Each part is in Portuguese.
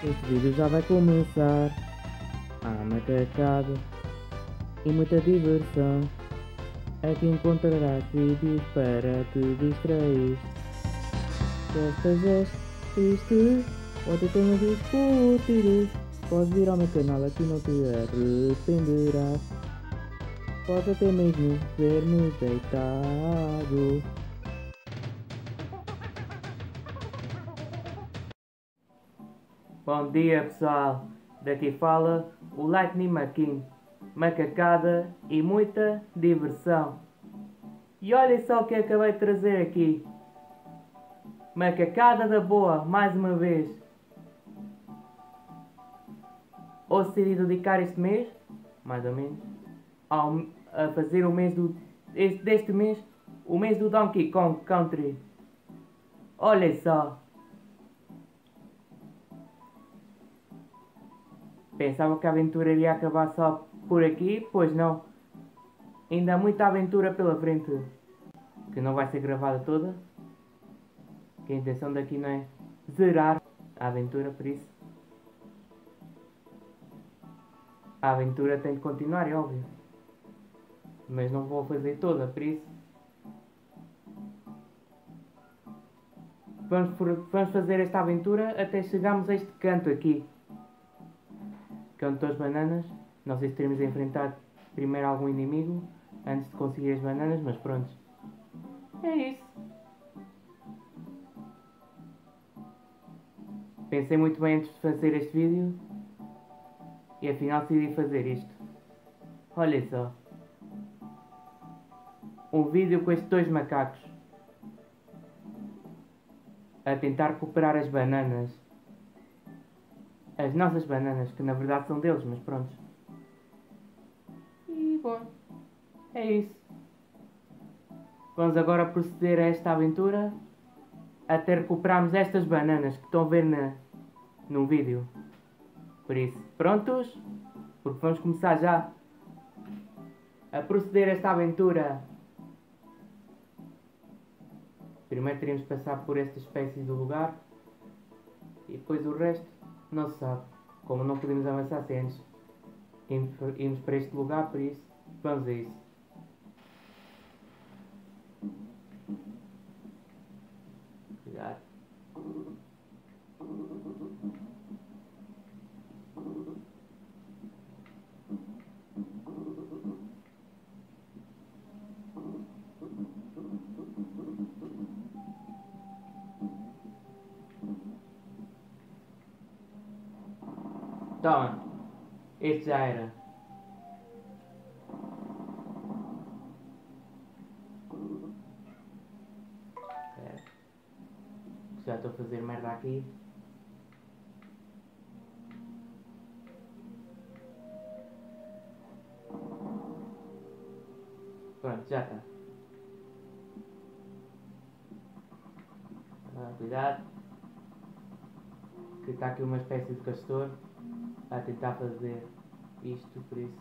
Este vídeo já vai começar. Há macacada e muita diversão. Aqui encontrarás vídeos para te distrair. Gostas deste ou te tenho discutir? Podes vir ao meu canal, aqui não te arrependerás. Podes até mesmo ver-me deitado. Bom dia pessoal, daqui fala o Lightning McQueen, macacada e muita diversão. E olhem só o que acabei de trazer aqui, macacada da boa, mais uma vez. Ou decidi dedicar este mês, mais ou menos, a fazer o mês deste mês, o mês do Donkey Kong Country. Olhem só. Pensava que a aventura iria acabar só por aqui, pois não. Ainda há muita aventura pela frente, que não vai ser gravada toda. Que a intenção daqui não é zerar a aventura, por isso. A aventura tem de continuar, é óbvio. Mas não vou fazer toda, por isso. Vamos fazer esta aventura até chegarmos a este canto aqui. Canto das bananas. Não sei se teremos de enfrentar primeiro algum inimigo antes de conseguir as bananas, mas pronto. É isso. Pensei muito bem antes de fazer este vídeo e afinal decidi fazer isto. Olha só. Um vídeo com estes dois macacos a tentar recuperar as bananas. As nossas bananas, que na verdade são deles, mas pronto. E bom, é isso. Vamos agora proceder a esta aventura até recuperarmos estas bananas que estão a ver no vídeo. Por isso, prontos? Porque vamos começar já a proceder a esta aventura. Primeiro teremos de passar por esta espécie de lugar e depois o resto não se sabe. Como não podemos avançar sem antes irmos para este lugar, por isso vamos a isso. Cuidado. Toma, este já era. Já estou a fazer merda aqui. Pronto, já está. Cuidado. Que está aqui uma espécie de castor a tentar fazer isto, por isso.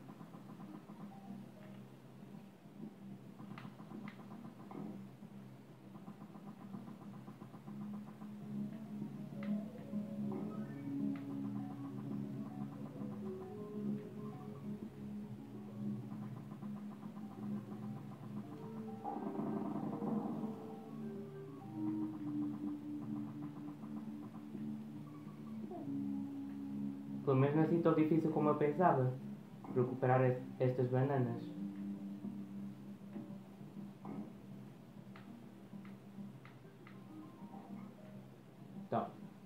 Pelo menos não é assim tão difícil como eu pensava recuperar estas bananas. Então.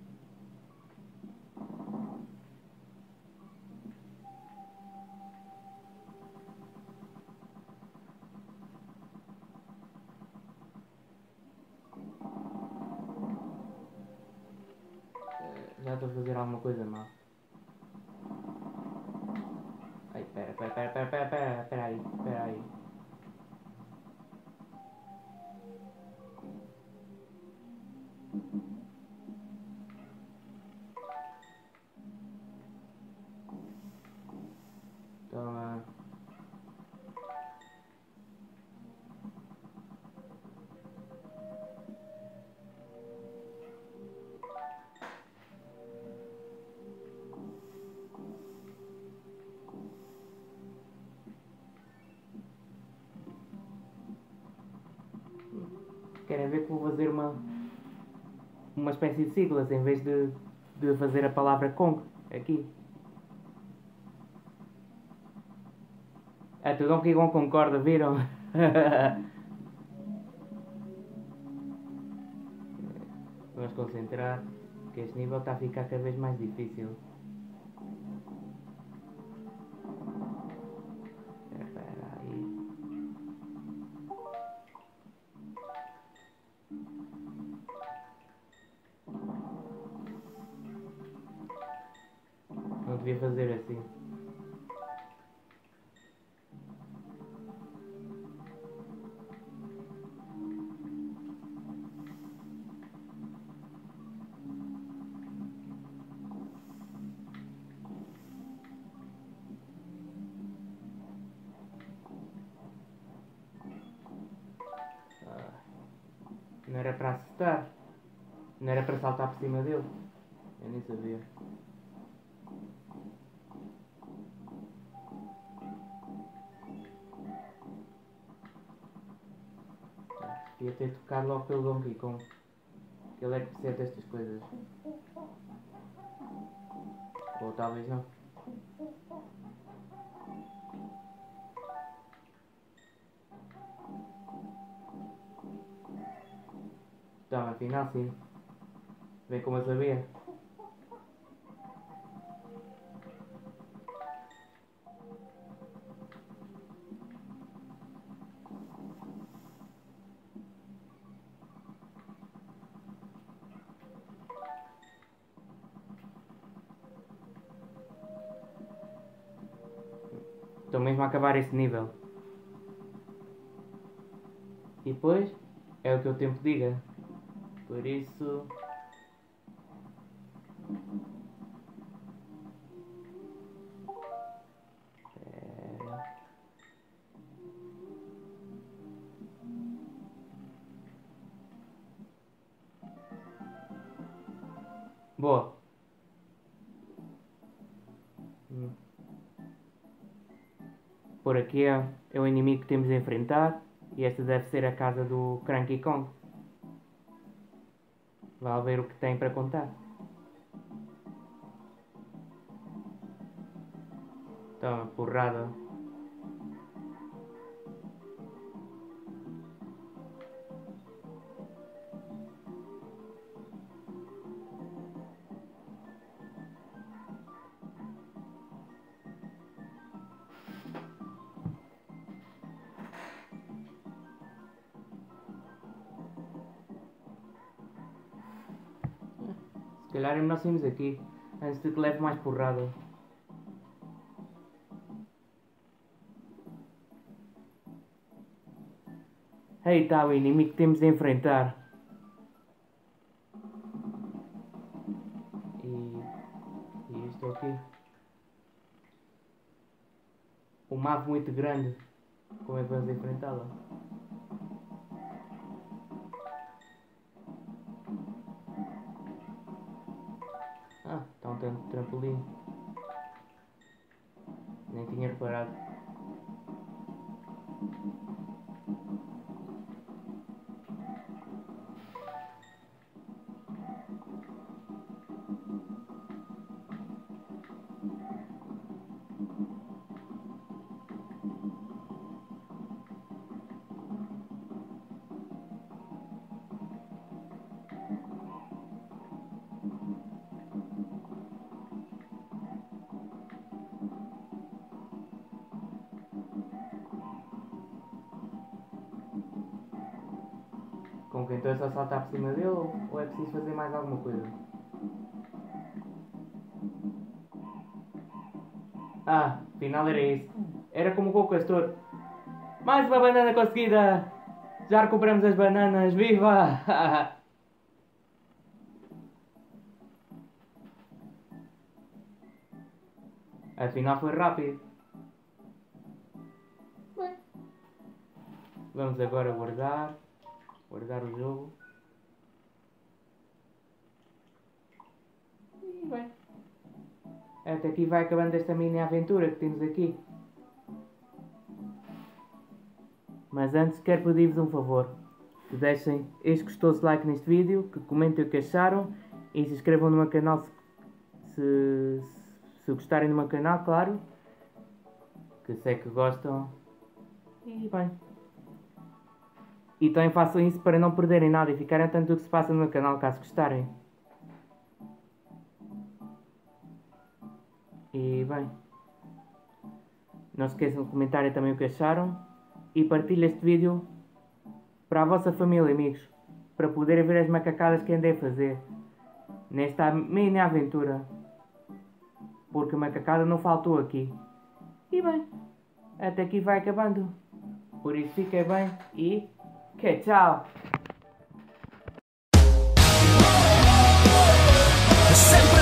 Já estou a fazer alguma coisa mal. Ai, pera aí. Toma. Querem ver que vou fazer uma espécie de siglas em vez de fazer a palavra Kong aqui. Até o Donkey Kong concorda, viram? Vamos concentrar, que este nível está a ficar cada vez mais difícil. Espera aí. Não devia fazer assim. Não era para acertar. Não era para saltar por cima dele. Eu nem sabia. Devia ter tocado logo pelo Donkey Kong. Que ele é que percebe destas coisas. Ou talvez não. Então, afinal sim. Bem como eu sabia. Estou mesmo a acabar esse nível. E depois é o que o tempo diga. Por isso. Boa. Por aqui é o inimigo que temos de enfrentar. E esta deve ser a casa do Cranky Kong. Vá ver o que tem para contar. Toma, porrada. Se calhar é melhor sairmos aqui, antes de que leve mais porrada. Aí está o inimigo que temos de enfrentar. E estou aqui. Uma ave muito grande. Como é que vamos enfrentá-la? Ah, está um trampolim. Nem tinha reparado. Com que então é só saltar por cima dele ou é preciso fazer mais alguma coisa? Ah, afinal era isso. Era como com o castor. Mais uma banana conseguida! Já recuperamos as bananas, viva! Afinal foi rápido. Bem. Vamos agora guardar o jogo. E bem. Até aqui vai acabando esta mini aventura que temos aqui. Mas antes quero pedir-vos um favor. que deixem este gostoso like neste vídeo, que comentem o que acharam e se inscrevam no meu canal se gostarem do meu canal, claro, que sei que gostam. E bem, e também façam isso para não perderem nada e ficarem atento do que se passa no meu canal, caso gostarem. E bem, não se esqueçam de comentar também o que acharam e partilhem este vídeo para a vossa família e amigos, para poderem ver as macacadas que andei a fazer nesta mini aventura, porque a macacada não faltou aqui. E bem, até aqui vai acabando, por isso fiquem bem e que tchau!